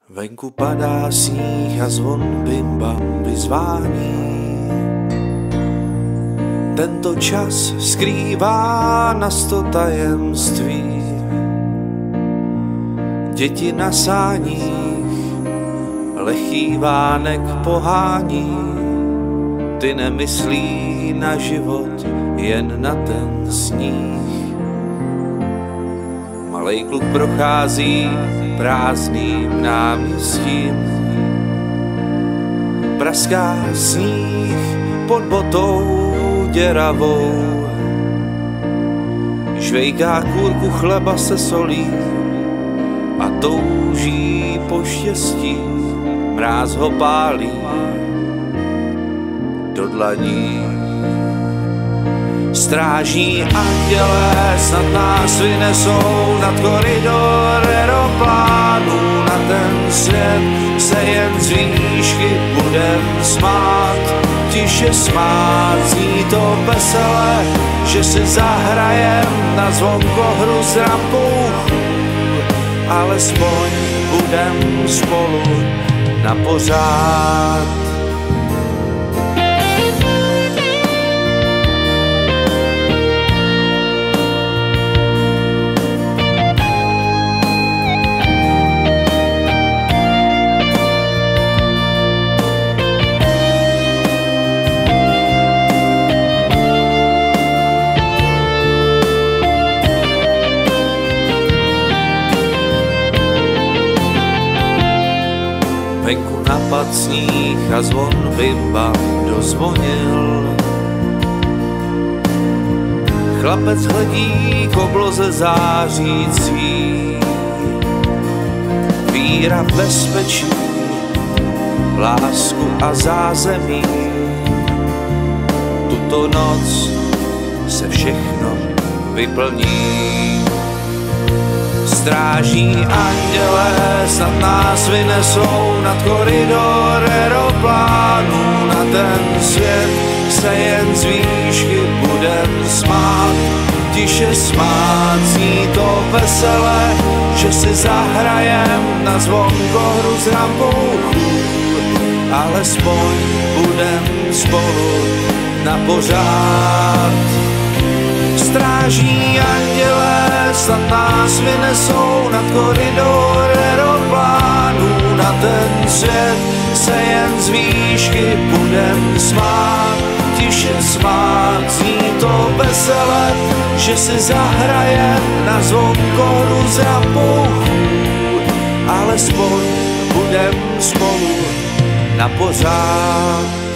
Venku padá sníh a zvon bimbam vyzvání. Tento čas skrývá na 100 tajemství. Děti na sáních lehký vánek pohání. Ty nemyslí na život, jen na ten sníh. Malej kluk prochází prázdným náměstím. Praská sníh pod botou děravou. Žvejká kůrku chleba se solí a touží po štěstí. Mráz ho pálí do dlaní. Strážní andělé snad nás vynesou nad koridor aeroplánů. Na ten svět se jen z výšky budem smát. Tiše smát, zní to vesele, že si zahrajem na zvonkohru s rampou. Alespoň budem spolu na pořád. Venku napad sníh a zvon bimbam dozvonil. Chlapec hledí k obloze zářící. Víra v bezpečí, lásku a zázemí. Tuto noc se všechno vyplní. Strážní andělé snad nás vynesou nad koridor aeroplánů. Na ten svět se jen z výšky budem smát. Tiše smát, zní to vesele, že si zahrajem na zvonkohru s rampou. Alespoň budem spolu na pořád. Strážní andělé snad nás vynesou nad koridor aeroplánů. Na ten svět se jen z výšky budem smát. Tiše smát, zní to vesele, že si zahrajem na zvonkohru s rampou. Alespoň budem spolu na pořád.